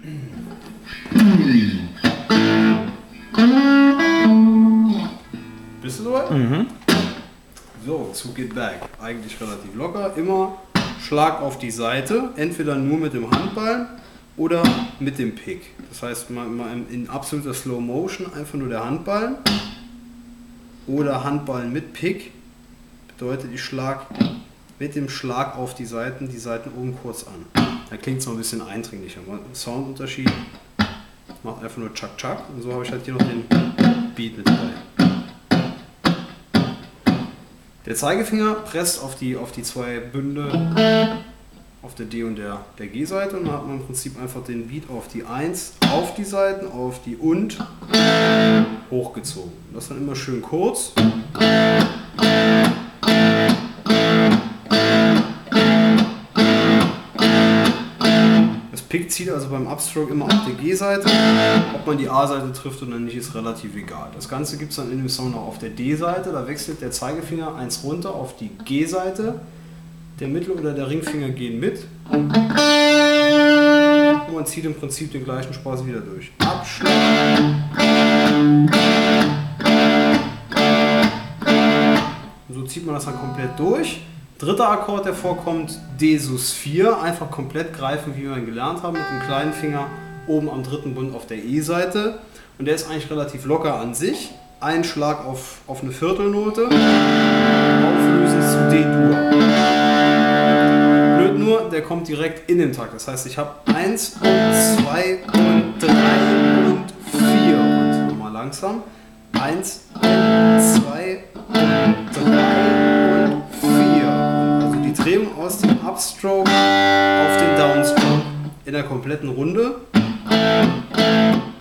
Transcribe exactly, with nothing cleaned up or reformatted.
Bist du soweit? Mhm. So, Zug geht back. Eigentlich relativ locker. Immer Schlag auf die Seite, entweder nur mit dem Handballen oder mit dem Pick. Das heißt, mal, mal in absoluter Slow Motion einfach nur der Handballen oder Handballen mit Pick. Bedeutet, ich schlag mit dem Schlag auf die Seiten, die Seiten oben kurz an. Da klingt es noch ein bisschen eindringlicher. Soundunterschied macht einfach nur Chuck Chuck und so habe ich halt hier noch den Beat mit dabei. Der Zeigefinger presst auf die, auf die zwei Bünde auf der D- und der, der G-Seite und dann hat man im Prinzip einfach den Beat auf die eins, auf die Seiten, auf die und hochgezogen. Das dann immer schön kurz. Das Pick zieht also beim Upstroke immer auf der G-Seite. Ob man die A-Seite trifft oder nicht, ist relativ egal. Das Ganze gibt es dann in dem Song noch auf der D-Seite. Da wechselt der Zeigefinger eins runter auf die G-Seite. Der Mittel- oder der Ringfinger gehen mit. Und man zieht im Prinzip den gleichen Spaß wieder durch. Abschlag. Und so zieht man das dann komplett durch. Dritter Akkord, der vorkommt, D Sus vier. Einfach komplett greifen, wie wir ihn gelernt haben, mit dem kleinen Finger oben am dritten Bund auf der E-Seite. Und der ist eigentlich relativ locker an sich. Ein Schlag auf, auf eine Viertelnote. Auflösen zu D-Dur. Blöd nur, der kommt direkt in den Takt. Das heißt, ich habe eins und zwei und drei und vier. Und nochmal langsam. eins und zwei und drei und vier. Also die Drehung aus dem Upstroke auf den Downstroke in der kompletten Runde.